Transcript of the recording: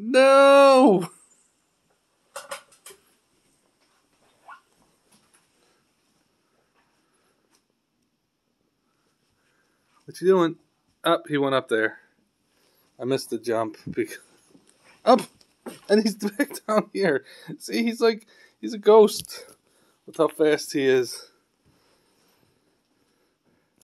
No! What you doing? Up, he went up there. I missed the jump. Up! And he's back down here. See, he's a ghost with how fast he is.